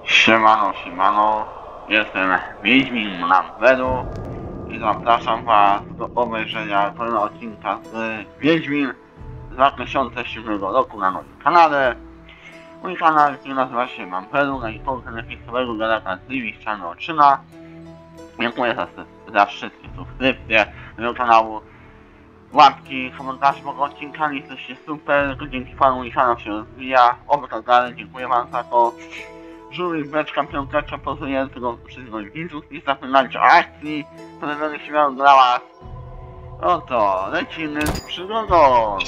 Siemano, siemano, jestem Wiedźmin Lamberu i zapraszam was do obejrzenia kolejnego odcinka z Wiedźmin z 2007 roku na moim kanale. Mój kanał nazywa się Lamberu, na ikonkę napisowego Galaka z Livi z czarnego oczyma. Dziękuję za wszystkie subskrypcje do kanału. Łapki, komentarze pod odcinkami, jesteście super, dzięki panu mój kanał się rozwija, oby tak dalej, dziękuję wam za to. Żółwik, beczka, piąteczka, pozoruję tego wszystkich widzów, nie zapominajcie o akcji, które będę się miał dla was. Oto, lecimy z przygodą.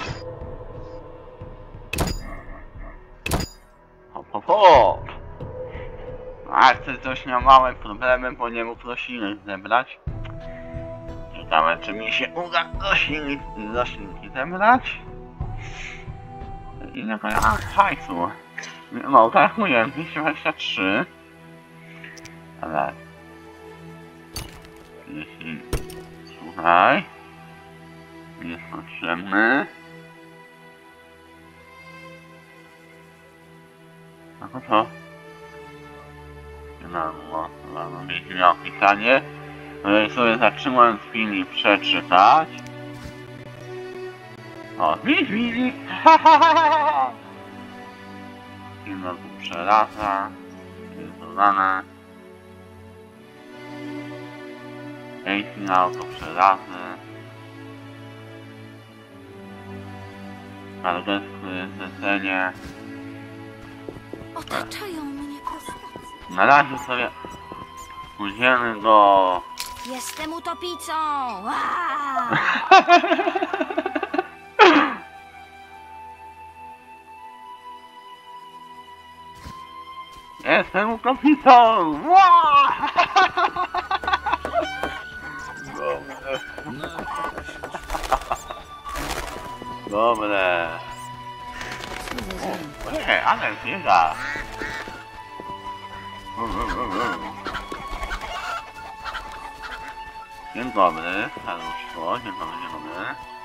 Hop, hop, hop. Akcja coś miał małe problemy, bo nie mógł roślinek zebrać. Ciekawe, czy mi się uda roślinki zebrać? Ile ja hajsu? No, tak jak mówiłem, 223. Ale... Jeśli... Słuchaj... Jest potrzebny... No to co? No, mieliśmy opisanie. No sobie zatrzymując film i przeczytać. O, widzi! Kino tu przeraza. Jest dodane. Finał to przerazy. Argesty, zlecenie. Otaczają mnie postacie. Na razie sobie pójdziemy do... Jestem utopicą! Wow! Jestem utopicą! Dobre. Okej, ale biega. Dzień dobry, staruszko, dzień dobry, dzień dobry.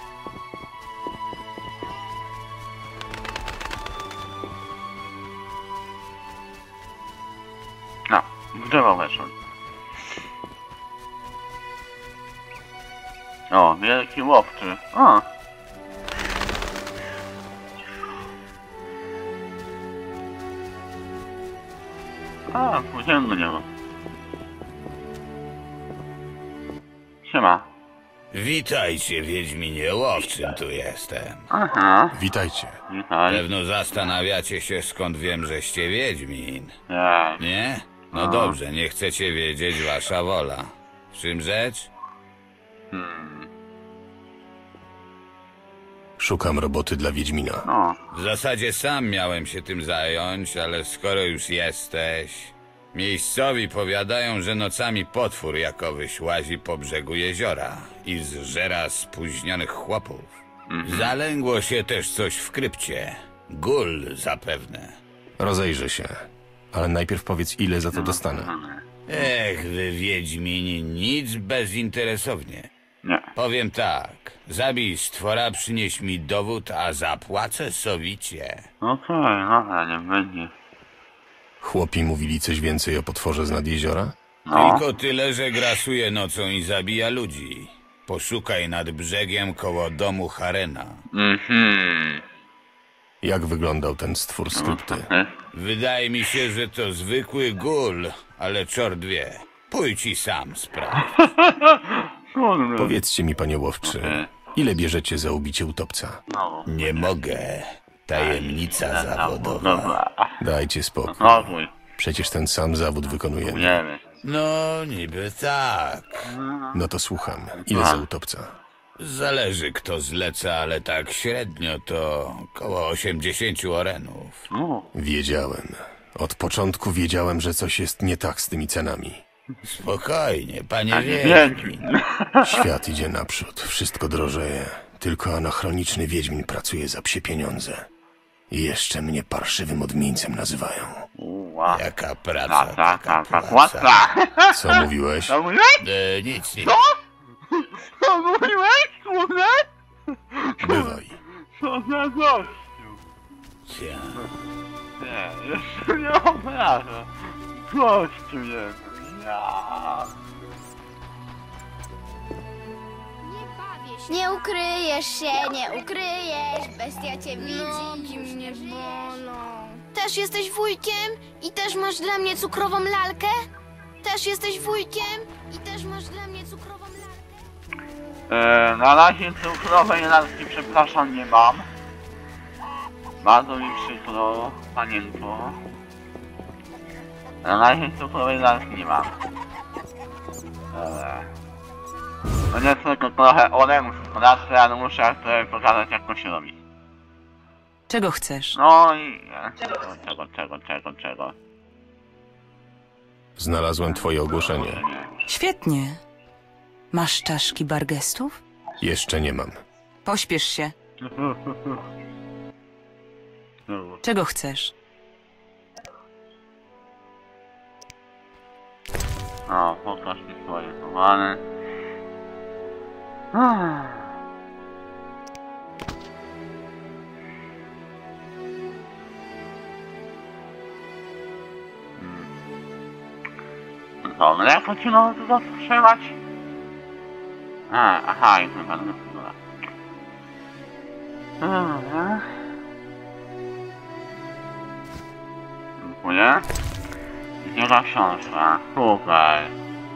No, w drzewo weszłem. O, wielki łowczy. O! A, pójdziemy do niego. Siema. Witajcie, Wiedźminie, łowczym tu jestem. Aha. Witajcie. Witaj. Pewno zastanawiacie się, skąd wiem, żeście Wiedźmin. Tak. Nie? No dobrze, nie chcecie wiedzieć, wasza wola. W czym rzecz? Szukam roboty dla Wiedźmina. No. W zasadzie sam miałem się tym zająć, ale skoro już jesteś... Miejscowi powiadają, że nocami potwór jakowyś łazi po brzegu jeziora i zżera spóźnionych chłopów. Zalęgło się też coś w krypcie. Gul zapewne. Rozejrzę się. Ale najpierw powiedz, ile za to dostanę. Ech, wy Wiedźmini, nic bezinteresownie. Nie. Powiem tak, zabij stwora, przynieś mi dowód, a zapłacę sowicie. Okej, no, nie będzie. Chłopi mówili coś więcej o potworze z nad jeziora? No. Tylko tyle, że grasuje nocą i zabija ludzi. Poszukaj nad brzegiem koło domu Harena. Jak wyglądał ten stwór z krypty? Wydaje mi się, że to zwykły gul, ale czort wie. Pójdź i sam sprawdź. Powiedzcie mi, panie łowczy, ile bierzecie za ubicie utopca? No. Nie mogę. Tajemnica zawodowa. Dobra. Dajcie spokój. Spokój. Przecież ten sam zawód wykonujemy. Wiemy. No, niby tak. No to słucham. Ile za utopca? Zależy kto zleca, ale tak średnio to koło 80 orenów. No. Wiedziałem. Od początku wiedziałem, że coś jest nie tak z tymi cenami. Spokojnie, panie Wiedźmin. Wiedźmin. Świat idzie naprzód, wszystko drożeje. Tylko anachroniczny Wiedźmin pracuje za psie pieniądze. I jeszcze mnie parszywym odmieńcem nazywają. Uła. Jaka praca, Ta taka płaca. płaca. Co mówiłeś? Co mówiłeś? Nic, nic. Co? Co mówiłeś, kurde? Bywaj. Co za gościu? Ja. Nie, jeszcze nie obrażę. Gościu jeden. Ja. Nie bawię się. Nie ukryjesz się, nie ukryjesz. Bestia cię widzi. Nogi mnie bolą. Też jesteś wujkiem? I też masz dla mnie cukrową lalkę? Też jesteś wujkiem? I też masz dla mnie cukrową lalkę? Na razie cukrowej lalki, przepraszam, nie mam. Bardzo mi przykro, panienko. Na razie cukrowej lalki nie mam. No niestety trochę orężu pracy, ale muszę pokazać, jak to się robi. Czego chcesz? No i... Czego? Znalazłem twoje ogłoszenie. Świetnie. Masz czaszki bargestów? Jeszcze nie mam. Pośpiesz się. Czego chcesz? O, pokaż mi swoje towary. To mleko ci no tu zastrzelać? Aha, już nie będę dobra. Dziękuję. Druga książka, super.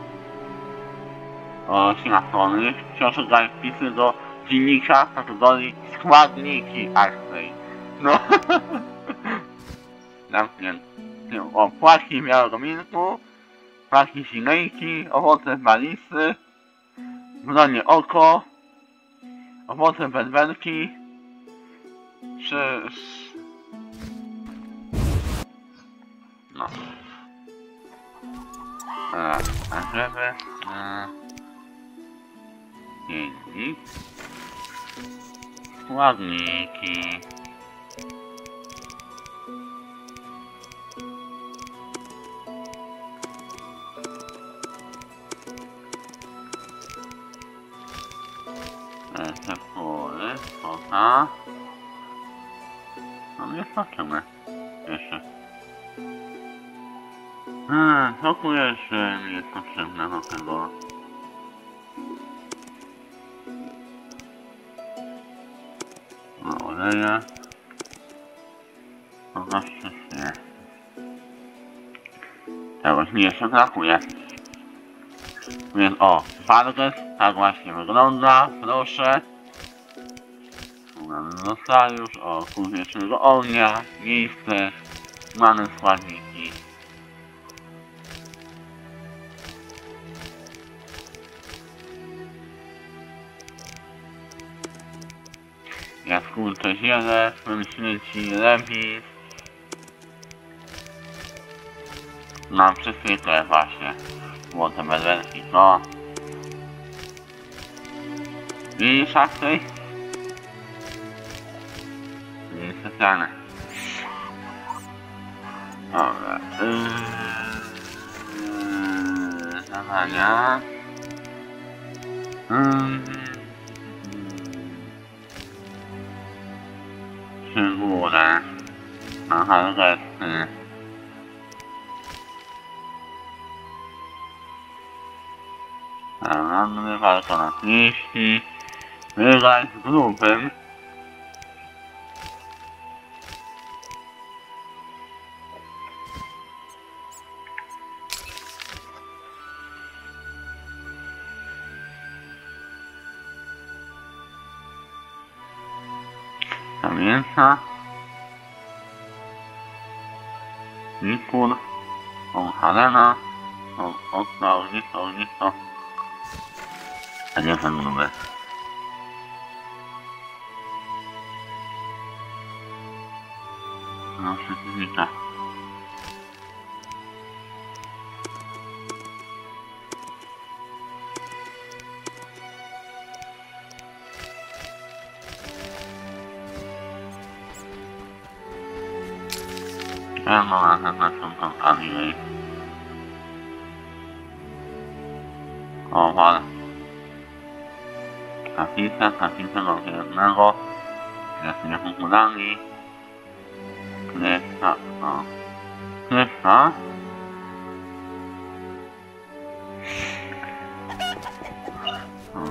O, strony. Książka daje wpisy do dziennika kategorii składniki akcji. No. Zamknięty. O, płatki białogominku, płatki silejki, owoce balisy, bronie oko, owoce bedwerki, no. A żeby... dziennik, składniki. Receptury, kota. No nie zobaczymy jeszcze. Co tu jeszcze mi jest potrzebne do tego? No oleje. Zobaczcie się. Czegoś mi jeszcze brakuje. Więc o, Farges, tak właśnie wygląda, proszę. Mamy notariusz, o, kurs wiecznego ognia, miejsce, mamy składniki. Jaskółcze ziele, śmieci, repis. Mam wszystkie te właśnie. Złote medwenki, to. I szafy. I specjalne. Dobra. Zadania. Szczególe. Aha, gesty. Ranny walka na pieści. Wygrać z grupem. Kamienica. Nikur. Helena. Ognisko. A nie ten numer. No, przeciwnika. Ja mam na tą kamień. O, wale. Kaplica do jednego. Jest niepokonany. Krysta, o. Krysta.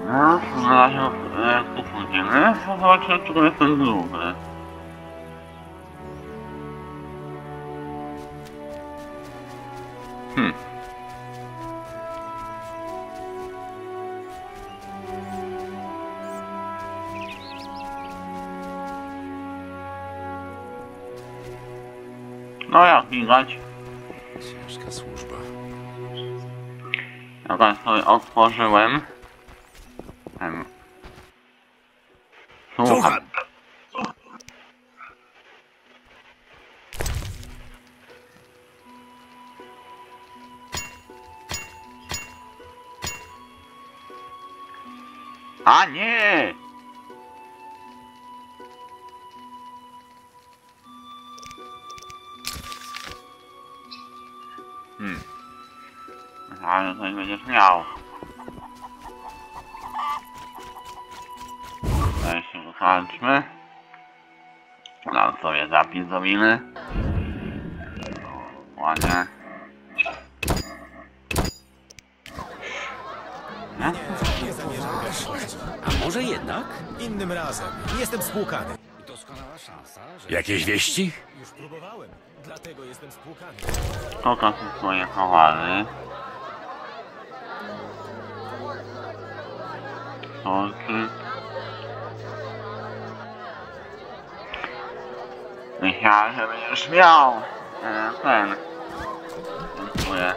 No, na razie kupujemy. Zobaczymy, czy to jest ten drugi. No jak widać, Ciężka służba. jak sobie otworzyłem. Słucham. A nie! Ale to nie będziesz miał. Tutaj się wykończmy. Dam sobie zapis do winy. Ładnie. A może jednak? Innym razem. Jestem spłukany. Doskonała szansa, że... Jakieś wieści? Już próbowałem, dlatego jestem spłukany. Pokaż mi swoje towary. Solki. Myślałem, że będziesz miał ten. Dziękuję.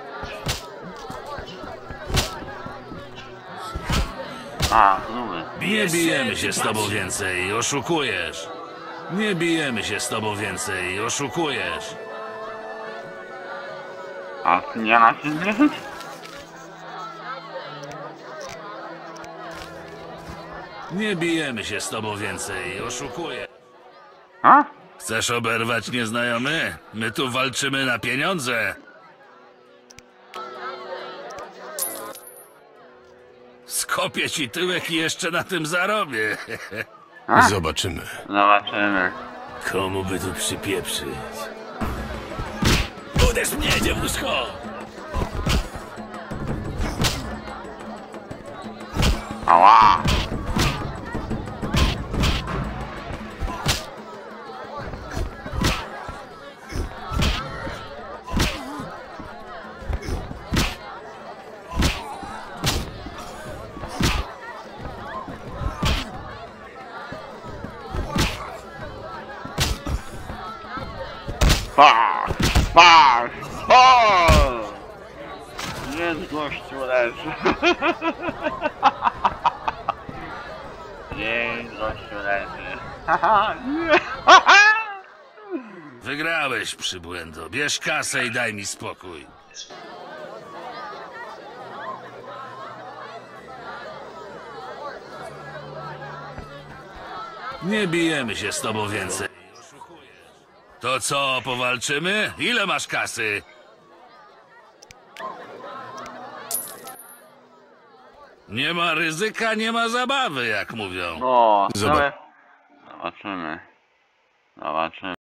A, gruby. Nie bijemy się z tobą więcej, oszukujesz. Nie bijemy się z tobą więcej, oszukujesz. A ty nie na się zmierzyć? Nie bijemy się z tobą więcej, oszukujesz. A? Chcesz oberwać nieznajomy? My tu walczymy na pieniądze. Skopię ci tyłek i jeszcze na tym zarobię. Zobaczymy. Zobaczymy. Komu by tu przypieprzyć? Uderz mnie, dziewuszko! Ała! Patrz! Patrz! O! Jest gościu leży. Jest gościu leży. Haha, nie. Wygrałeś, przybłędo. Bierz kasę i daj mi spokój. Nie bijemy się z tobą więcej. To co, powalczymy? Ile masz kasy? Nie ma ryzyka, nie ma zabawy, jak mówią. O, Zobacz. zobaczymy. Zobaczymy.